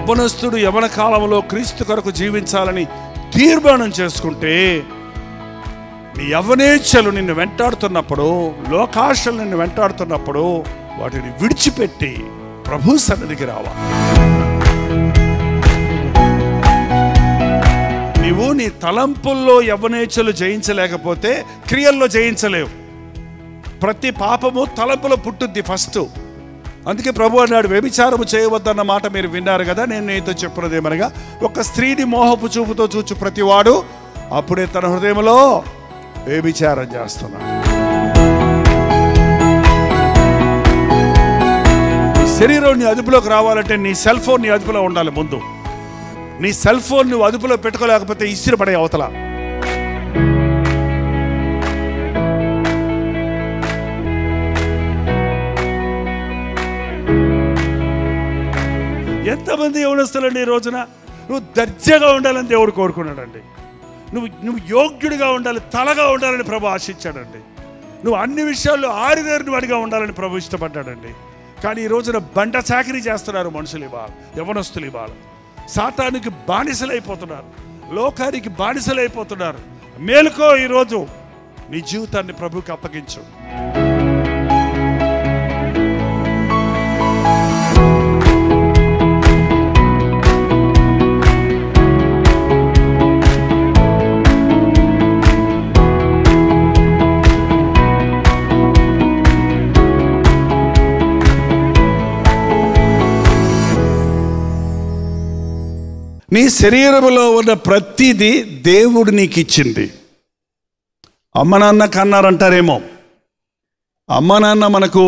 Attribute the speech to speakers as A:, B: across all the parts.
A: యవనస్తుడు యవన కాలంలో క్రీస్తు కొరకు జీవించాలని తీర్మానం చేసుకుంటే, నీ యవనేచ్ఛలు నిన్ను వెంటాడుతున్నప్పుడు, లోకాశలు నిన్ను వెంటాడుతున్నప్పుడు వాటిని విడిచిపెట్టి ప్రభు సన్నిధికి రావాలి. నీవు నీ తలంపుల్లో యవనేచ్ఛలు జయించలేకపోతే క్రియల్లో జయించలేవు. ప్రతి పాపము తలంపులో పుట్టుద్ది ఫస్ట్. అందుకే ప్రభు అన్నాడు, వ్యభిచారము చేయవద్దన్న మాట మీరు విన్నారు కదా. నేను నీతో చెప్పున్నదేమనగా, ఒక స్త్రీని మోహపు చూపుతో చూచు ప్రతివాడు అప్పుడే తన హృదయంలో వ్యభిచారం చేస్తున్నాడు. నీ శరీరం నీ అదుపులోకి రావాలంటే నీ సెల్ ఫోన్ నీ అదుపులో ఉండాలి. ముందు నీ సెల్ ఫోన్ నువ్వు అదుపులో పెట్టుకోలేకపోతే ఇసిరి పడే అవతల. ఎంతమంది యవనస్తులండి ఈ రోజున? నువ్వు దర్జాగా ఉండాలని దేవుడు కోరుకున్నాడండి. నువ్వు యోగ్యుడిగా ఉండాలి, తలగా ఉండాలని ప్రభు ఆశించాడండి. నువ్వు అన్ని విషయాల్లో ఆరిదేరిన వాడిగా ఉండాలని ప్రభు ఇష్టపడ్డాడండి. కానీ ఈ రోజున బండ చాకిరీ చేస్తున్నారు మనుషులు ఇవాళ, యవనస్తులు ఇవాళ. సాతానికి బానిసలైపోతున్నారు, లోకానికి బానిసలైపోతున్నారు. మేలుకో, ఈరోజు నీ జీవితాన్ని ప్రభుకి అప్పగించు. నీ శరీరంలో ఉన్న ప్రతిదీ దేవుడు నీకు ఇచ్చింది. అమ్మ నాన్న కన్నారంటారేమో. అమ్మ నాన్న మనకు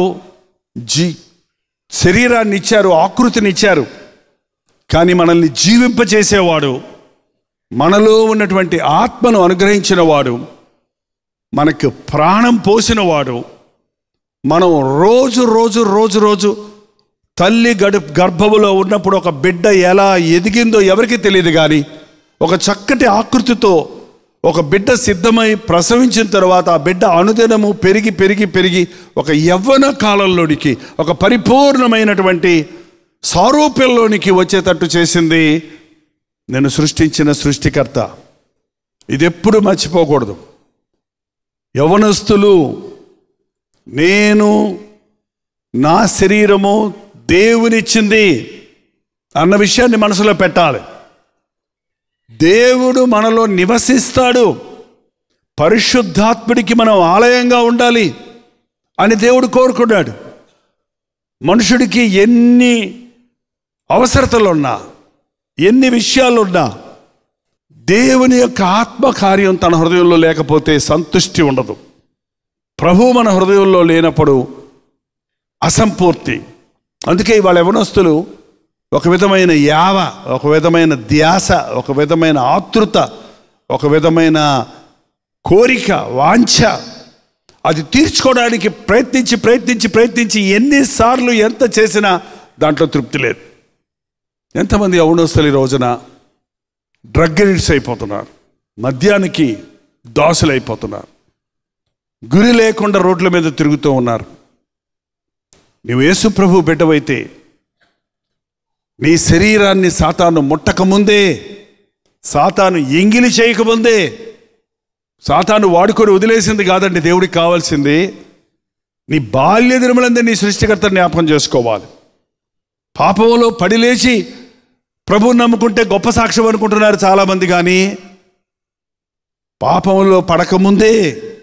A: శరీరాన్ని ఇచ్చారు, ఆకృతిని ఇచ్చారు. కానీ మనల్ని జీవింపచేసేవాడు, మనలో ఉన్నటువంటి ఆత్మను అనుగ్రహించిన వాడు, మనకు ప్రాణం పోసినవాడు, మనం రోజు రోజు రోజు రోజు తల్లి గర్భములో ఉన్నప్పుడు ఒక బిడ్డ ఎలా ఎదిగిందో ఎవరికి తెలియదు. కానీ ఒక చక్కటి ఆకృతితో ఒక బిడ్డ సిద్ధమై ప్రసవించిన తర్వాత ఆ బిడ్డ అనుదినము పెరిగి పెరిగి పెరిగి ఒక యవ్వన కాలంలోనికి, ఒక పరిపూర్ణమైనటువంటి సారూప్యంలోనికి వచ్చేటట్టు చేసింది నేను సృష్టించిన సృష్టికర్త. ఇది ఎప్పుడు మర్చిపోకూడదు. యవనస్తులు, నేను నా శరీరము దేవునిచ్చింది అన్న విషయాన్ని మనసులో పెట్టాలి. దేవుడు మనలో నివసిస్తాడు, పరిశుద్ధాత్ముడికి మనం ఆలయంగా ఉండాలి అని దేవుడు కోరుకున్నాడు. మనుషుడికి ఎన్ని అవసరతలున్నా, ఎన్ని విషయాలున్నా, దేవుని యొక్క ఆత్మకార్యం తన హృదయంలో లేకపోతే సంతృష్టి ఉండదు. ప్రభువు మన హృదయంలో లేనప్పుడు అసంపూర్తి. అందుకే ఇవాళ యవనస్తులు ఒక విధమైన యావ, ఒక విధమైన ధ్యాస, ఒక విధమైన ఆతృత, ఒక విధమైన కోరిక, వాంఛ, అది తీర్చుకోవడానికి ప్రయత్నించి ప్రయత్నించి ప్రయత్నించి ఎన్నిసార్లు ఎంత చేసినా దాంట్లో తృప్తి లేదు. ఎంతమంది యవనస్తులు ఈ రోజున డ్రగ్ ఎడిక్ట్స్ అయిపోతున్నారు, మద్యానికి దాసులు అయిపోతున్నారు, గురి లేకుండా రోడ్ల మీద తిరుగుతూ ఉన్నారు. నువ్వు యేసు ప్రభు బిడ్డవైతే నీ శరీరాన్ని సాతాను ముట్టకముందే, సాతాను ఎంగిలి చేయకముందే, సాతాను వాడుకొని వదిలేసింది కాదండి దేవుడికి కావాల్సింది. నీ బాల్య దినములందే నీ సృష్టికర్తను జ్ఞాపకం చేసుకోవాలి. పాపంలో పడిలేచి ప్రభువుని నమ్ముకుంటే గొప్ప సాక్ష్యం అనుకుంటున్నారు చాలామంది. కానీ పాపంలో పడకముందే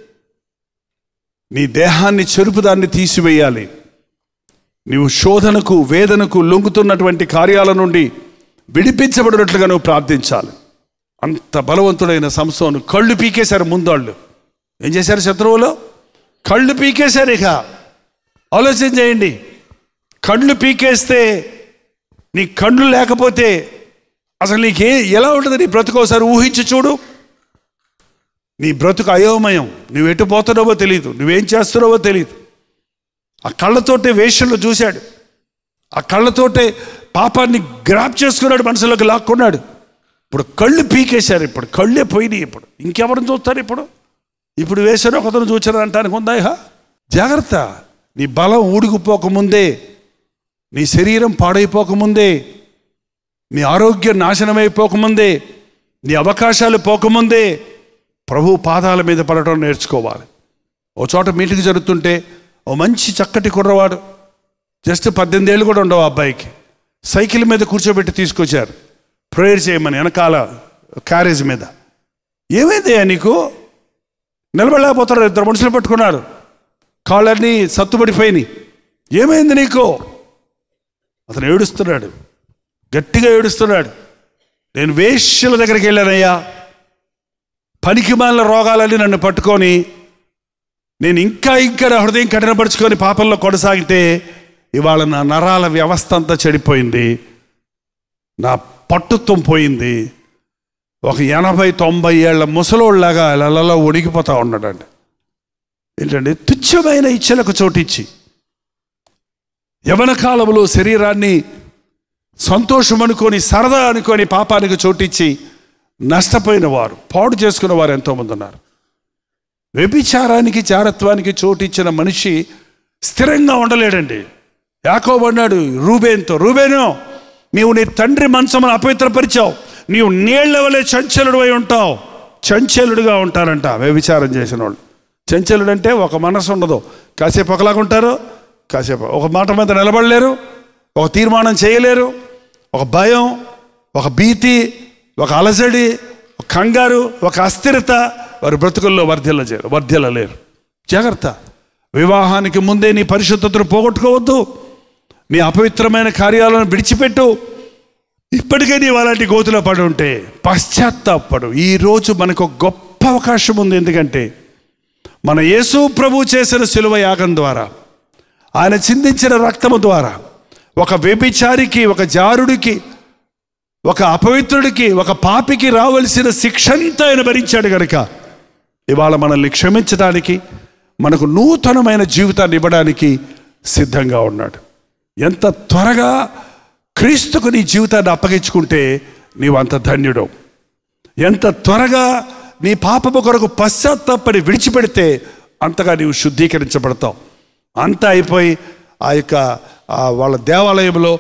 A: నీ దేహాన్ని చెరుపుదాన్ని తీసివేయాలి. నీవు శోధనకు, వేదనకు లొంగుతున్నటువంటి కార్యాల నుండి విడిపించబడినట్లుగా నువ్వు ప్రార్థించాలి. అంత బలవంతుడైన సంసోను కళ్ళు పీకేశారు. ముందాళ్ళు ఏం చేశారు? శత్రువులు కళ్ళు పీకేశారు. ఇక ఆలోచన చేయండి. కళ్ళు పీకేస్తే, నీ కళ్ళు లేకపోతే అసలు నీకే ఎలా ఉంటుంది నీ బ్రతుకు? ఒకసారి ఊహించి చూడు. నీ బ్రతుకు అయోమయం. నువ్వు ఎటు పోతున్నావో తెలియదు, నువ్వేం చేస్తున్నావో తెలియదు. ఆ కళ్ళతోటే వేషంలో చూశాడు, ఆ కళ్ళతోటే పాపాన్ని గ్రాప్ చేసుకున్నాడు, మనసులోకి లాక్కున్నాడు. ఇప్పుడు కళ్ళు పీకేశారు. ఇప్పుడు కళ్ళే పోయినాయి. ఇప్పుడు ఇంకెవరిని చూస్తారు? ఇప్పుడు వేశారు ఒకతను చూచారు అంటానికి ఉందా? జాగ్రత్త. నీ బలం ఊడిగిపోకముందే, నీ శరీరం పాడైపోకముందే నీ ఆరోగ్యం నాశనమైపోకముందే, నీ అవకాశాలు పోకముందే ప్రభు పాదాల మీద పడటం నేర్చుకోవాలి. ఓ చోట మీటింగ్ జరుగుతుంటే ఓ మంచి చక్కటి కుర్రవాడు, జస్ట్ 18 ఏళ్ళు కూడా ఉండవు అబ్బాయికి, సైకిల్ మీద కూర్చోబెట్టి తీసుకొచ్చారు ప్రేయర్ చేయమని, వెనకాల క్యారేజ్ మీద. ఏమైందయ్యా నీకు? నిలబడలేకపోతారు, 2 మనుషులు పట్టుకున్నారు, కాళ్ళన్నీ సత్తుబడిపోయినాయి. ఏమైంది నీకు? అతను ఏడుస్తున్నాడు, గట్టిగా ఏడుస్తున్నాడు. నేను వేశ్యల దగ్గరికి వెళ్ళానయ్యా, పనికిమాలిన రోగాలన్నీ నన్ను పట్టుకొని నేను ఇంకా నా హృదయం కఠినపరుచుకొని పాపంలో కొనసాగితే ఇవాళ నా నరాల వ్యవస్థ అంతా చెడిపోయింది, నా పట్టుత్వం పోయింది. ఒక 80-90 ఏళ్ల ముసలోళ్ళలాగా అలా ఉడికిపోతా ఉన్నాడండి. ఏంటంటే తుచ్చమైన ఇచ్చలకు చోటిచ్చి యవన కాలంలో శరీరాన్ని సంతోషం అనుకొని, సరదా అనుకొని పాపానికి చోటిచ్చి నష్టపోయిన వారు, పాడు చేసుకున్న వారు ఎంతోమంది ఉన్నారు. వ్యభిచారానికి, జారత్వానికి చోటిచ్చిన మనిషి స్థిరంగా ఉండలేడండి. యాకోబు అన్నాడు రూబేన్తో, రూబేను, నీవు నీ తండ్రి మంచమును అపవిత్రపరిచావు, నీవు నీళ్ల వలె చంచలుడు అయి ఉంటావు. చంచలుడుగా ఉంటారంట వ్యభిచారం చేసిన వాళ్ళు. చంచలుడు అంటే ఒక మనసు ఉండదు, కాసేపు ఒకలాగా ఉంటారు, కాసేపు ఒక మాట మీద నిలబడలేరు, ఒక తీర్మానం చేయలేరు, ఒక భయం, ఒక భీతి, ఒక అలజడి, ఒక కంగారు, ఒక అస్థిరత వారి బ్రతుకుల్లో వర్ధిల్లలేరు. జాగ్రత్త. వివాహానికి ముందే నీ పరిశుద్ధతను పోగొట్టుకోవద్దు, నీ అపవిత్రమైన కార్యాలను విడిచిపెట్టు. ఇప్పటికే నీవు అలాంటి గోతులో పడి ఉంటే పశ్చాత్తాపడు. ఈరోజు మనకు గొప్ప అవకాశం ఉంది. ఎందుకంటే మన యేసు ప్రభు చేసిన శిలువ యాగం ద్వారా, ఆయన చిందించిన రక్తము ద్వారా ఒక వ్యభిచారికి, ఒక జారుడికి, ఒక అపవిత్రుడికి, ఒక పాపికి రావలసిన శిక్షంతా ఆయన భరించాడు కనుక ఇవాళ మనల్ని క్షమించడానికి, మనకు నూతనమైన జీవితాన్ని ఇవ్వడానికి సిద్ధంగా ఉన్నాడు. ఎంత త్వరగా క్రీస్తుకు నీ జీవితాన్ని అప్పగించుకుంటే నీవు అంత ధన్యుడు. ఎంత త్వరగా నీ పాపము కొరకు పశ్చాత్తాపడి విడిచిపెడితే అంతగా నీవు శుద్ధీకరించబడతావు. అంతా అయిపోయి ఆ యొక్క వాళ్ళ దేవాలయంలో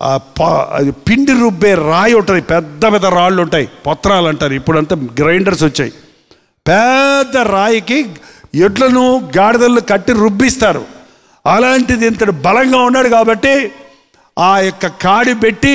A: పిండి రుబ్బే రాయి ఉంటుంది, పెద్ద పెద్ద రాళ్ళు ఉంటాయి, పత్రాలు అంటారు. ఇప్పుడంతా గ్రైండర్స్ వచ్చాయి. పెద్ద రాయికి ఎడ్లను గాడిదలను కట్టి రుబ్బిస్తారు. అలాంటిది ఇంతటి బలంగా ఉన్నాడు కాబట్టి ఆ యొక్క కాడి పెట్టి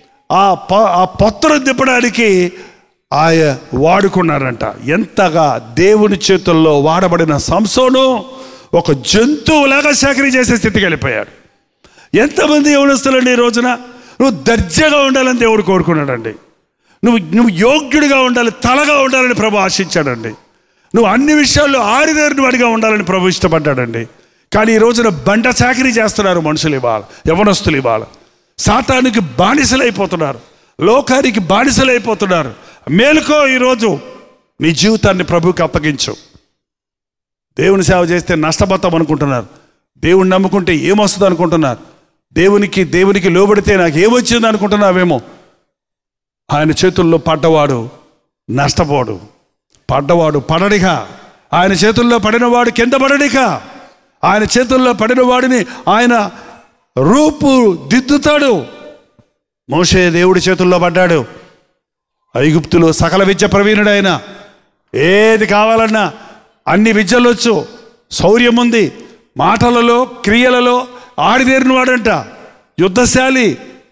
A: ఆ పొత్తను తిప్పడానికి వాడుకున్నారంట. ఎంతగా దేవుని చేతుల్లో వాడబడిన సంసోను ఒక జంతువులాగా సేకరణ చేసే స్థితికి వెళ్ళిపోయాడు. ఎంతమంది యవనస్తులండి ఈ రోజున? నువ్వు దర్జాగా ఉండాలని దేవుడు కోరుకున్నాడండి. నువ్వు యోగ్యుడిగా ఉండాలి, తలగా ఉండాలని ప్రభు ఆశించాడండి. నువ్వు అన్ని విషయాల్లో ఆరిదేరిన వాడిగా ఉండాలని ప్రభు ఇష్టపడ్డాడండి. కానీ ఈ రోజున బండ చాకరీ చేస్తున్నారు మనుషులు, ఇవాళ యవనస్తులు ఇవాళ సాతానికి బానిసలైపోతున్నారు, లోకానికి బానిసలైపోతున్నారు. మేలుకో, ఈరోజు నీ జీవితాన్ని ప్రభుకి అప్పగించు. దేవుని సేవ చేస్తే నష్టపోతాం అనుకుంటున్నారు, దేవుని నమ్ముకుంటే ఏమొస్తుంది అనుకుంటున్నారు, దేవునికి లోబడితే నాకు ఏమొచ్చింది అనుకుంటున్నావేమో. ఆయన చేతుల్లో పడ్డవాడు నష్టపోడు, పడ్డవాడు పడడిగా. ఆయన చేతుల్లో పడినవాడు కింద పడడిగా. ఆయన చేతుల్లో పడిన వాడిని ఆయన రూపు దిద్దుతాడు. మోషే దేవుడి చేతుల్లో పడ్డాడు. ఐగుప్తులో సకల విద్య ప్రవీణుడైన, ఏది కావాలన్నా అన్ని విద్యలొచ్చు, శౌర్యం ఉంది, మాటలలో క్రియలలో ఆడిదేరిన వాడంట, యుద్ధశాలి.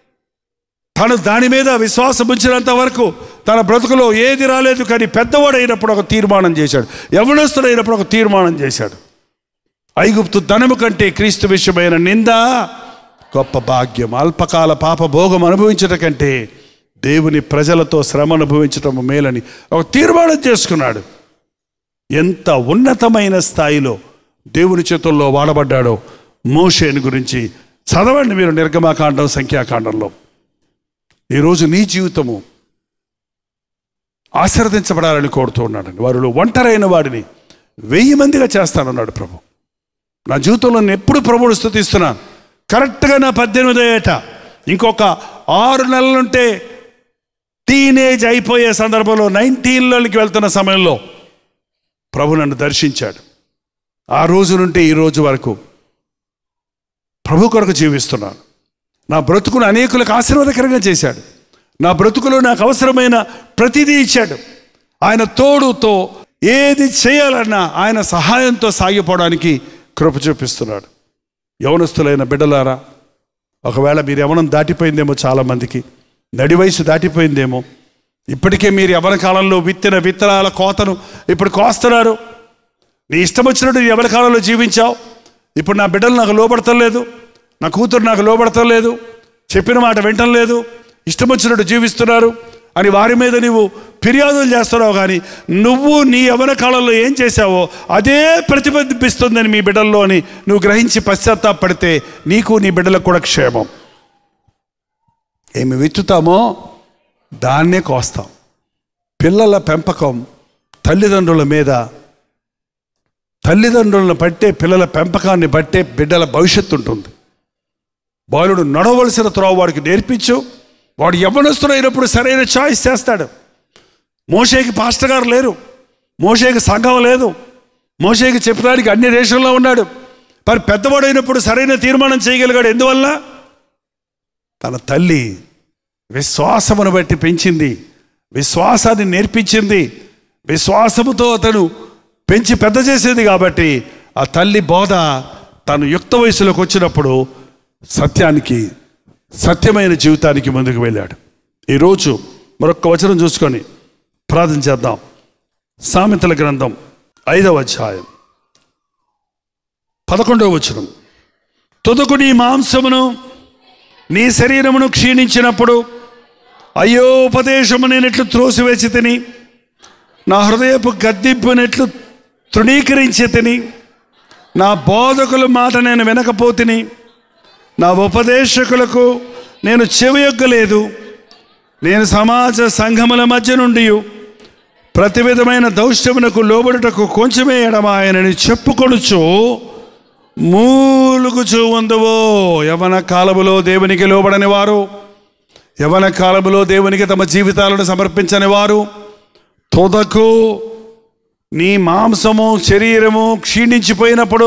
A: తను దాని మీద విశ్వాసం ఉంచినంత వరకు తన బ్రతుకులో ఏది రాలేదు. కానీ పెద్దవాడైనప్పుడు ఒక తీర్మానం చేశాడు, యవనస్తుడైనప్పుడు ఒక తీర్మానం చేశాడు. ఐగుప్తు ధనము కంటే క్రీస్తు విషయమైన నింద గొప్ప భాగ్యం. అల్పకాల పాప భోగం అనుభవించట కంటే దేవుని ప్రజలతో శ్రమ అనుభవించటం మేలని ఒక తీర్మానం చేసుకున్నాడు. ఎంత ఉన్నతమైన స్థాయిలో దేవుని చేతుల్లో వాడబడ్డాడో మోషేని గురించి చదవండి మీరు నిర్గమకాండం, సంఖ్యాకాండంలో. ఈరోజు నీ జీవితము ఆశీర్వదించబడాలని కోరుతూ ఉన్నాడండి. వారిలో ఒంటరైన వాడిని 1000 మందిగా చేస్తానన్నాడు ప్రభు. నా జీవితంలో నేను ఎప్పుడు ప్రభువుని స్తుతిస్తున్నాను. కరెక్ట్గా నా 18వ ఏట ఇంకొక 6 నెలలుంటే టీనేజ్ అయిపోయే సందర్భంలో 19లోకి వెళ్తున్న సమయంలో ప్రభు నన్ను దర్శించాడు. ఆ రోజు నుండి ఈ రోజు వరకు ప్రభు కొరకు జీవిస్తున్నాను. నా బ్రతుకును అనేకులకు ఆశీర్వాదకరంగా చేశాడు. నా బ్రతుకులో నాకు అవసరమైన ప్రతిదీ ఇచ్చాడు. ఆయన తోడుతో ఏది చేయాలన్నా ఆయన సహాయంతో సాగిపోవడానికి కృప చూపిస్తున్నాడు. యవనస్తులైన బిడ్డలారా, ఒకవేళ మీరు యవనం దాటిపోయిందేమో, చాలామందికి నడి వయసు దాటిపోయిందేమో, ఇప్పటికే మీరు యవన కాలంలో విత్తిన విత్తనాల కోతను ఇప్పుడు కోస్తున్నారు. నీ ఇష్టం వచ్చినట్టు యవన కాలంలో జీవించావు. ఇప్పుడు నా బిడ్డలు నాకు లోబడతలేదు, నా కూతురు నాకు లోబడతలేదు, చెప్పిన మాట వింటం లేదు, ఇష్టం వచ్చినట్టు జీవిస్తున్నారు అని వారి మీద నువ్వు ఫిర్యాదులు చేస్తున్నావు. కానీ నువ్వు నీ యవన కాలంలో ఏం చేశావో అదే ప్రతిబింబిస్తుందని మీ బిడ్డల్లో అని నువ్వు గ్రహించి పశ్చాత్తాపడితే నీకు నీ బిడ్డలకు కూడా క్షేమం. ఏమి విత్తుతామో దాన్నే కోస్తాం. పిల్లల పెంపకం తల్లిదండ్రుల మీద, తల్లిదండ్రులను బట్టే పిల్లల పెంపకాన్ని బట్టే బిడ్డల భవిష్యత్తు ఉంటుంది. బాలుడు నడవలసిన త్రోవ వాడికి నేర్పించు, వాడు యవ్వనస్తుడైనప్పుడు సరైన చాయిస్ చేస్తాడు. మోషేకి పాస్టర్ గారు లేరు, మోషేకి సంఘం లేదు, మోషేకి చెప్పడానికి అన్ని దేశంలో ఉన్నాడు. మరి పెద్దవాడైనప్పుడు సరైన తీర్మానం చేయగలిగాడు. ఎందువల్ల? తన తల్లి విశ్వాసమును బట్టి పెంచింది, విశ్వాసాన్ని నేర్పించింది, విశ్వాసముతో అతను పెంచి పెద్ద చేసేది. కాబట్టి ఆ తల్లి బోధ తను యుక్త వయసులోకి వచ్చినప్పుడు సత్యానికి, సత్యమైన జీవితానికి ముందుకు వెళ్ళాడు. ఈరోజు మరొక వచనం చూసుకొని ప్రార్థన చేద్దాం. సామెతల గ్రంథం 5వ అధ్యాయం 11వ వచనం. తుదకు నీ మాంసమును నీ శరీరమును క్షీణించినప్పుడు అయ్యో ఉపదేశము నేనెట్లు త్రోసివేసి తిని, నా హృదయపు గద్దింపునెట్లు తృణీకరించి తిని, నా బోధకుల మాట నేను వినకపోతిని, నా ఉపదేశకులకు నేను చెవియొగ్గలేదు. నేను సమాజ సంఘముల మధ్య నుండి ప్రతి విధమైన దౌష్ట్యమునకు లోబడుటకు కొంచెమే ఎడమాయనని చెప్పుకొనుచు మూలుగుచూ ఉందవో. యవన కాలములో దేవునికి లోబడని వారు, యవన కాలములో దేవునికి తమ జీవితాలను సమర్పించని వారు, తుదకు నీ మాంసము శరీరము క్షీణించిపోయినప్పుడు,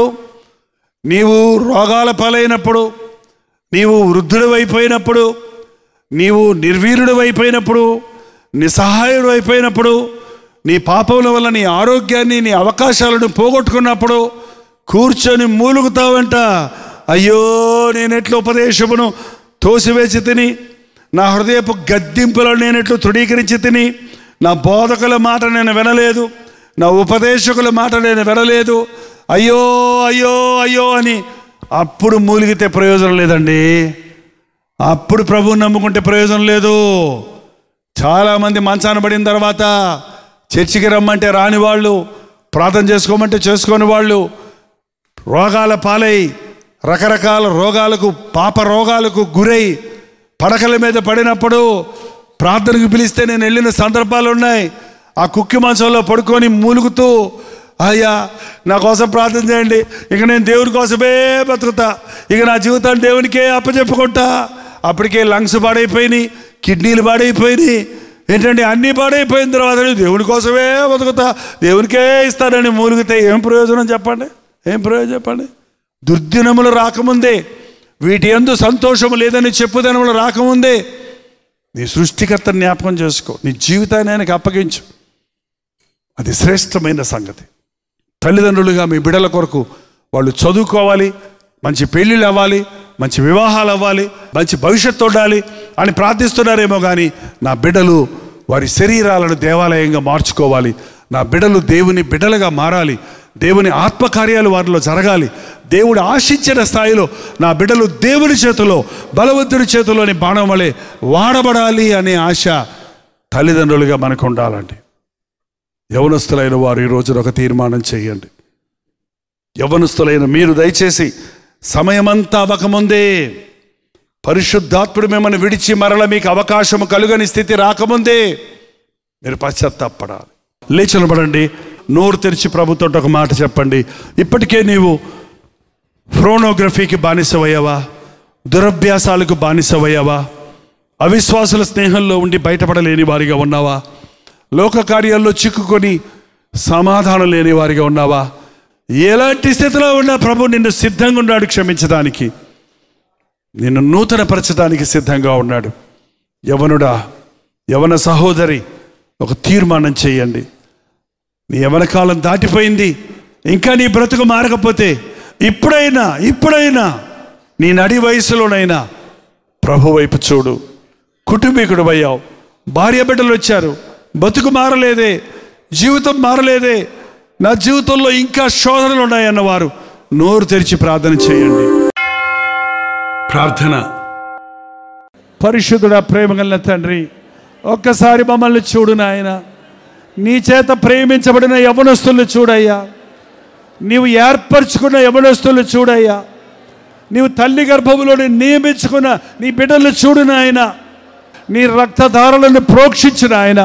A: నీవు రోగాల పాలైనప్పుడు, నీవు వృద్ధుడు అయిపోయినప్పుడు, నీవు నిర్వీర్యుడు అయిపోయినప్పుడు, నిస్సహాయుడు అయిపోయినప్పుడు, నీ పాపముల వల్ల నీ ఆరోగ్యాన్ని, నీ అవకాశాలను పోగొట్టుకున్నప్పుడు కూర్చొని మూలుగుతావంట. అయ్యో నేనెట్లు ఉపదేశమును తోసివేసి తిని, నా హృదయపు గద్దింపులను నేనెట్లు తృణీకరించి తిని, నా బోధకుల మాట నేను వినలేదు, నా ఉపదేశకుల మాట నేను వినలేదు, అయ్యో అయ్యో అయ్యో అని అప్పుడు మూలిగితే ప్రయోజనం లేదండి. అప్పుడు ప్రభువుని నమ్ముకుంటే ప్రయోజనం లేదు. చాలామంది మంచాన పడిన తర్వాత చర్చికి రమ్మంటే రాని వాళ్ళు, ప్రార్థన చేసుకోమంటే చేసుకోని వాళ్ళు, రోగాల పాలై రకరకాల రోగాలకు, పాప రోగాలకు గురై పడకల మీద పడినప్పుడు ప్రార్థనకు పిలిస్తే నేను వెళ్ళిన సందర్భాలు ఉన్నాయి. ఆ కుక్కి మంచంలో పడుకొని మూలుగుతూ, అయ్యా నా కోసం ప్రార్థన చేయండి, ఇక నేను దేవుని కోసమే బతుకుతా, ఇక నా జీవితాన్ని దేవునికే అప్పచెప్పుకుంటా. అప్పటికే లంగ్స్ పాడైపోయినాయి, కిడ్నీలు పాడైపోయినాయి, ఏంటంటే అన్నీ పాడైపోయిన తర్వాత దేవుని కోసమే బతుకుతా, దేవునికే ఇస్తానని మూలిగితే ఏం ప్రయోజనం చెప్పండి? ఏం ప్రయోజనం చెప్పండి? దుర్దినములు రాకముందే, వీటి యందు సంతోషము లేదని చెప్పుదనములు రాకముందే నీ సృష్టికర్తను జ్ఞాపకం చేసుకో, నీ జీవితాన్ని ఆయనకు అప్పగించు. అది శ్రేష్టమైన సంగతి. తల్లిదండ్రులుగా మీ బిడ్డల కొరకు వాళ్ళు చదువుకోవాలి, మంచి పెళ్ళిళ్ళు అవ్వాలి, మంచి వివాహాలు అవ్వాలి, మంచి భవిష్యత్తు ఉండాలి అని ప్రార్థిస్తున్నారేమో కానీ నా బిడ్డలు వారి శరీరాలను దేవాలయంగా మార్చుకోవాలి, నా బిడ్డలు దేవుని బిడ్డలుగా మారాలి, దేవుని ఆత్మకార్యాలు వారిలో జరగాలి, దేవుడు ఆశించిన స్థాయిలో నా బిడ్డలు దేవుని చేతిలో, బలవంతుడి చేతిలోని బాణం వలె వాడబడాలి అనే ఆశ తల్లిదండ్రులుగా మనకు ఉండాలండి. యవనస్తులైన వారు ఈ రోజున ఒక తీర్మానం చేయండి. యవనస్తులైన మీరు దయచేసి సమయమంతా అవ్వకముందే, పరిశుద్ధాత్ముడు మిమ్మల్ని విడిచి మరల మీకు అవకాశము కలుగని స్థితి రాకముందే మీరు పశ్చాత్తాపడాలి. లేచి నిలబడండి, నోరు తెరిచి ప్రభుతో ఒక మాట చెప్పండి. ఇప్పటికే నీవు ఫ్రోనోగ్రఫీకి బానిసవయ్యావా? దురభ్యాసాలకు బానిసవయ్యావా? అవిశ్వాసుల స్నేహంలో ఉండి బయటపడలేని వారిగా ఉన్నావా? లోక కార్యాల్లో చిక్కుకొని సమాధానం లేని వారిగా ఉన్నావా? ఎలాంటి స్థితిలో ఉన్నా ప్రభు నిన్ను సిద్ధంగా ఉన్నాడు క్షమించడానికి, నిన్ను నూతనపరచడానికి సిద్ధంగా ఉన్నాడు. యవనుడా, యవన సహోదరి, ఒక తీర్మానం చేయండి. నీ యవన కాలం దాటిపోయింది, ఇంకా నీ బ్రతుకు మారకపోతే ఇప్పుడైనా నీ నడి వయసులోనైనా ప్రభు వైపు చూడు. కుటుంబీకుడు అయ్యావు, భార్య బిడ్డలు వచ్చారు, బతుకు మారలేదే, జీవితం మారలేదే, నా జీవితంలో ఇంకా శోధనలు ఉన్నాయన్నవారు నోరు తెరిచి ప్రార్థన చేయండి. ప్రార్థన. పరిశుద్ధుడా, ప్రేమగల తండ్రి, ఒక్కసారి మమ్మల్ని చూడు నాయన. నీ చేత ప్రేమించబడిన యవనస్తులను చూడయ్యా. నీవు ఏర్పరచుకున్న యవనస్తులను చూడయ్యా. నీవు తల్లి గర్భములోని నియమించుకున్న నీ బిడ్డలను చూడు నాయన. నీ రక్తధారలను ప్రోక్షించిన ఆయన,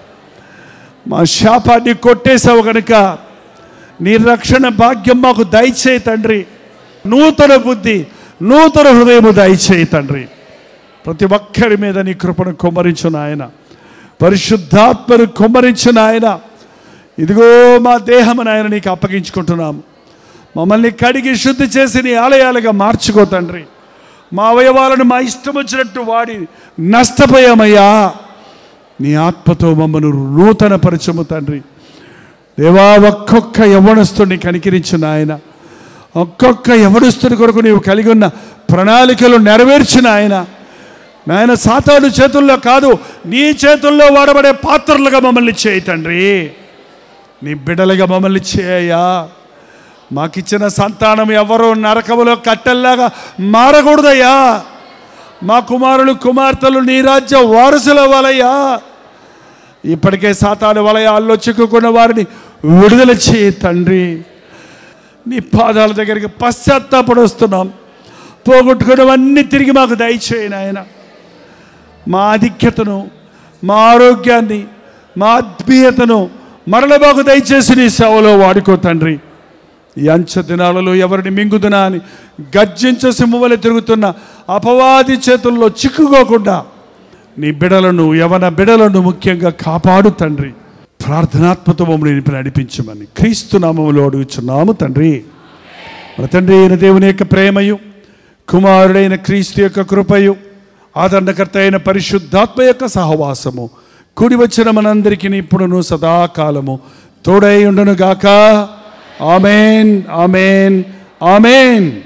A: మా శాపాన్ని కొట్టేశావు కనుక నీ రక్షణ భాగ్యం మాకు దయచేయి తండ్రి. నూతన బుద్ధి, నూతన హృదయము దయచేయి తండ్రి. ప్రతి ఒక్కరి మీద నీ కృపను కుమ్మరించు నాయన. పరిశుద్ధాత్మను కుమ్మరించు నాయన. ఇదిగో మా దేహము నాయన నీకు అప్పగించుకుంటున్నాము. మమ్మల్ని కడిగి శుద్ధి చేసి నీ ఆలయాలుగా మార్చుకో తండ్రి. మా అవయవాలను మా ఇష్టం వచ్చినట్టు వాడి నష్టపోయామయ్యా. నీ ఆత్మతో మమ్మల్ని నూతన పరచము తండ్రి. దేవా, ఒక్కొక్క యవ్వనస్తుడిని కనికరించు నాయన. ఒక్కొక్క యవ్వనస్తుడి కొరకు నీవు కలిగి ఉన్న ప్రణాళికలు నెరవేర్చిన నాయన సాతాను చేతుల్లో కాదు, నీ చేతుల్లో వాడబడే పాత్రలుగా మమ్మల్ని చేయి తండ్రి. నీ బిడ్డలుగా మమ్మల్ని చేయయ్యా. మాకిచ్చిన సంతానం ఎవరో నరకములో కట్టెల్లాగా మారకూడదయ్యా. మా కుమారులు కుమార్తెలు నీ రాజ్య వారసులు అవ్వాలయ్యా. ఇప్పటికే సాతాను వలయాల్లో చిక్కుకున్న వారిని విడుదల చేయి తండ్రి. నీ పాదాల దగ్గరికి పశ్చాత్తాపడి వస్తున్నాం. పోగొట్టుకున్నవన్నీ తిరిగి మాకు దయచేయి నాయన. మా ఆధిక్యతను, మా ఆరోగ్యాన్ని, మా ఆత్మీయతను మరల మాకు దయచేసి నీ సేవలో వాడుకో తండ్రి. ఈ అంచె దినాలలో ఎవరిని మింగుదునా అని గర్జించే సింహవలె తిరుగుతున్న అపవాది చేతుల్లో చిక్కుకోకుండా నీ బిడలను, యవన బిడలను ముఖ్యంగా కాపాడు తండ్రి. ప్రార్థనాత్మతో మమ్మల్ని నడిపించమని క్రీస్తు నామములో అడుగుచున్నాము తండ్రి. మన తండ్రి అయిన దేవుని యొక్క ప్రేమయు, కుమారుడైన క్రీస్తు యొక్క కృపయు, ఆదరణకర్త అయిన పరిశుద్ధాత్మ యొక్క సహవాసము కూడి వచ్చిన మనందరికీ ఇప్పుడును సదాకాలము తోడై ఉండును గాక. ఆమేన్, ఆమేన్, ఆమేన్.